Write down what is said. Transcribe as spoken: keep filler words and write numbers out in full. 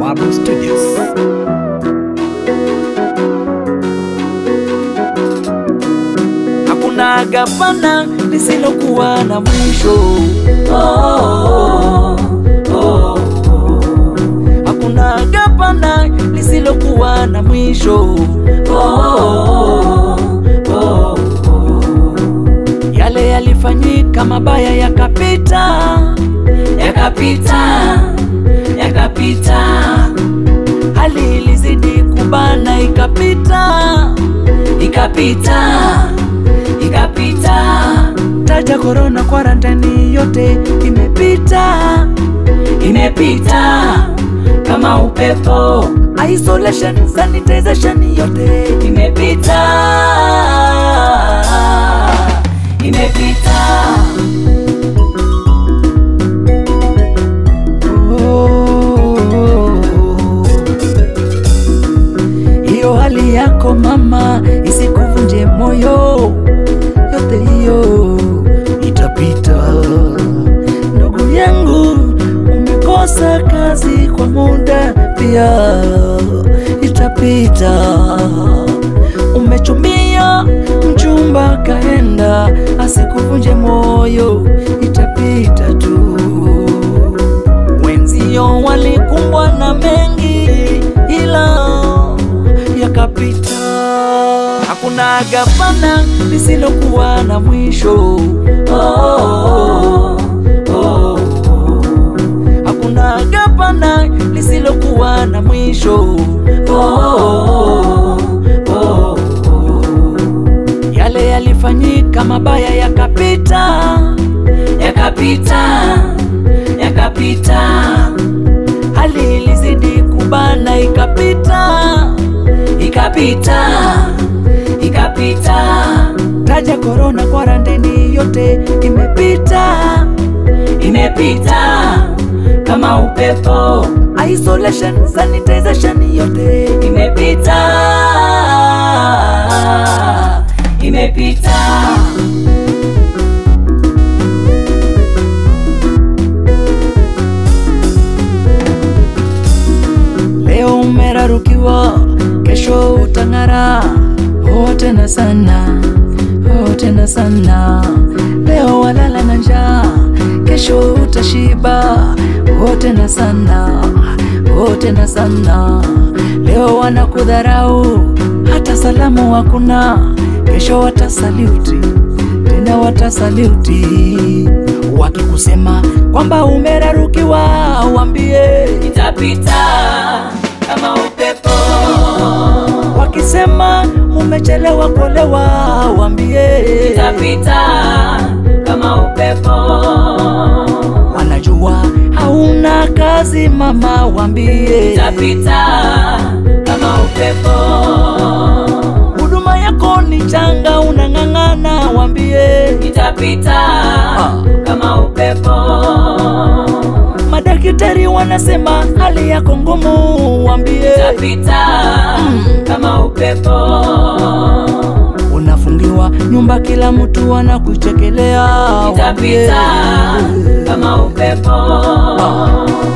Bawabu Studios. Hakuna gavana lisilokuwa na mwisho. Oh, oh, oh, oh. Hakuna gavana lisilokuwa na mwisho. Oh, oh, oh, oh. Yale yalifanyika mabaya yakapita, yakapita, yakapita. Hali ilizidi kubana ikapita, ikapita, ikapita. Taja corona quarantine yote imepita, imepita kama upepo. Isolation, sanitization yote imepita, imepita. Hiyo hali yako mama isikuvunje moyo, yote hiyo itapita. Ndugu yangu, umekosa kazi kwa muda pia itapita. Umechumbia mchumba kaenda, asikuvunje moyo, itapita tu. Wenzio walikumbwa na mengi ila yakapita. Hakuna gavana lisilokuwa na mwisho. Oh, oh, oh, oh. Hakuna gavana lisilokuwa na mwisho. Oh, oh, oh, oh. Yale yalifanyika mabaya yakapita, yakapita, yakapita. Hali ilizidi kubana ikapita, ikapita, ikapita. Taja corona quarantine yote imepita, imepita kama upepo. Isolation, sanitization yote imepita, imepita. Leo umerarukiwa, kesho utangara. Oh tena sana, oh tena sana. Leo walala na njaa, kesho utashiba. Oh tena sana, oh tena sana. Leo wanakudharau, hata salamu hakuna. Kesho watasaluti, tena watasaluti. Wakikusema kwamba umerarukiwa, waambie itapita kama upepo. Wakisema umechelewa kuolewa, waambie itapita kama upepo. Wanajua hauna kazi mama, waambie itapita kama upepo. Huduma yako ni changa unang'ang'ana, waambie itapita ah. kama upepo. Madaktari wanasema hali yako ngumu, waambie itapita mm. kama upepo. Unafungiwa nyumba, kila mtu anakuchekelea, itapita kama upepo. ah.